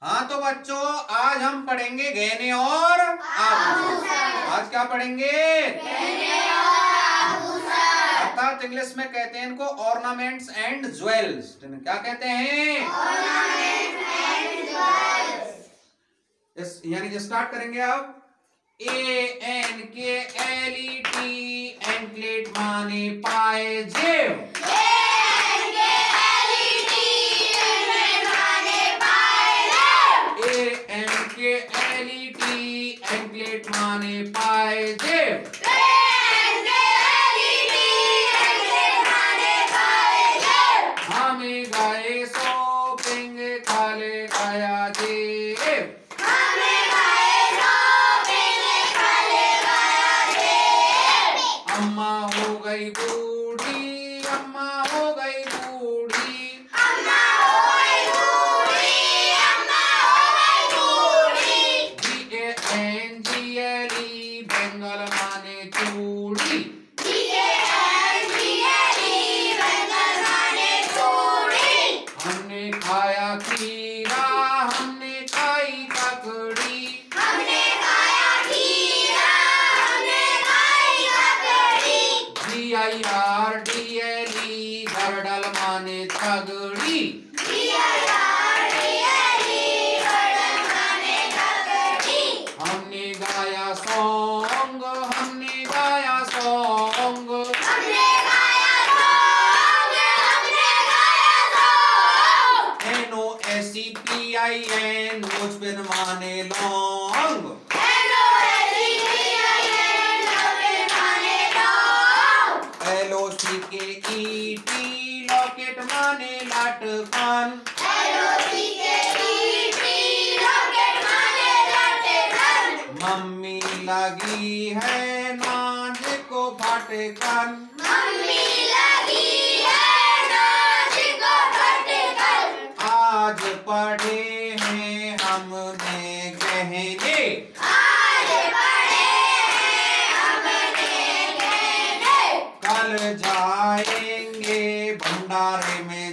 हाँ तो बच्चों, आज हम पढ़ेंगे गहने और आभूषण। आज क्या पढ़ेंगे? गहने और आभूषण। अर्थात इंग्लिश में कहते हैं इनको ऑर्नामेंट्स एंड ज्वेल्स। क्या कहते हैं? Ornaments and jewels. यानी स्टार्ट करेंगे अब। ANKLET एंकलेट माने पायजेब। एंकलेट माने पायजेब। हमें गाए शॉपिंग खाले खाया जेब। अम्मा हो गई बूढ़ी, अम्मा हो गई बूढ़ी। GANGLE बेंगल माने चूड़ी। हमने खाया खीरा, हमने खाई ककड़ी। GIRDLE गरडल माने तगड़ी। हमने गाया सॉन्ग, हमने गाया सॉन्ग। NOSEPIN नोचपिन माने लौंग। LOCKET लॉकेट माने लटकन। मम्मी लगी है नाच को फटकन। आज पढ़े हैं हमने गहने। कल जाएंगे भंडारे में